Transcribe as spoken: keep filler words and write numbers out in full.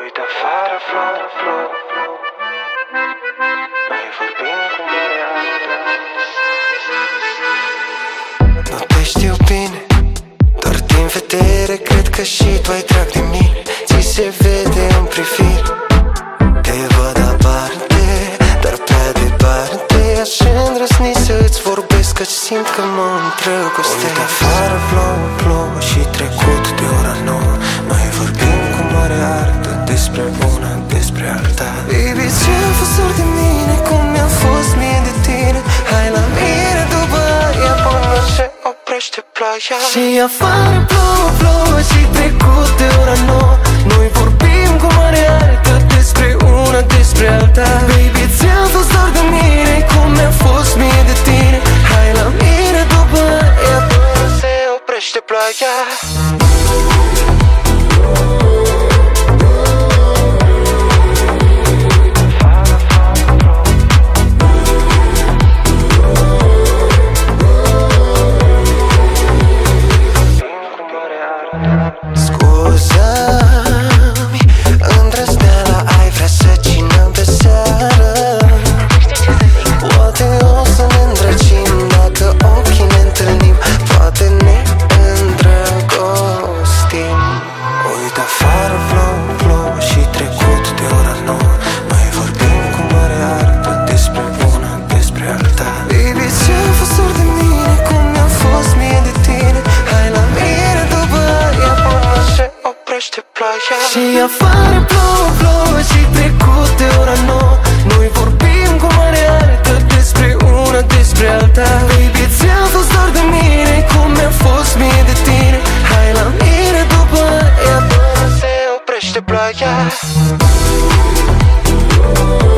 Uite afară, floră, floră, floră. Noi vorbim cu marea altă. Nu te știu bine, doar din vedere cred că și tu ai drag de mine. Ți se vede în privire, te văd aparte, dar prea departe. Aș îndrăzni să-ți vorbesc, că simt că mă îndrăgostesc. Uite afară, plouă, plouă și trecut de ora nouă. Noi vorbim cu mare artă despre una, despre alta. Baby, ce-a fost doar de mine, cum mi-a fost mie de tine. Hai la mine după aia până se oprește ploaia. Și afară plouă, plouă și trecut de ora nouă. Noi vorbim cu mare artă despre una, despre alta. Baby, ți-a fost doar de mine, cum mi-a fost mie de tine. Hai la mine după aia până se oprește ploaia. Scuza-mi, îndrăzneala ai vrea să cinăm pe seară. Poate o să ne îndrăgim dacă ochii ne întâlnim. Poate ne îndrăgostim. Uite afară, plouă, plouă și trecut de ora nouă. Noi vorbim cu mare artă despre una, despre alta. Baby, ce-a fost doar de mine, cum mi-a fost mie de tine. Hai la mine după aia până se oprește ploaia. Și afară plouă, plouă și trecut de ora nouă. Noi vorbim cu mare artă despre una, despre alta. Baby, ți-a fost doar de mine, cum mi-a fost mie de tine. Hai la mine după aia până se oprește ploaia.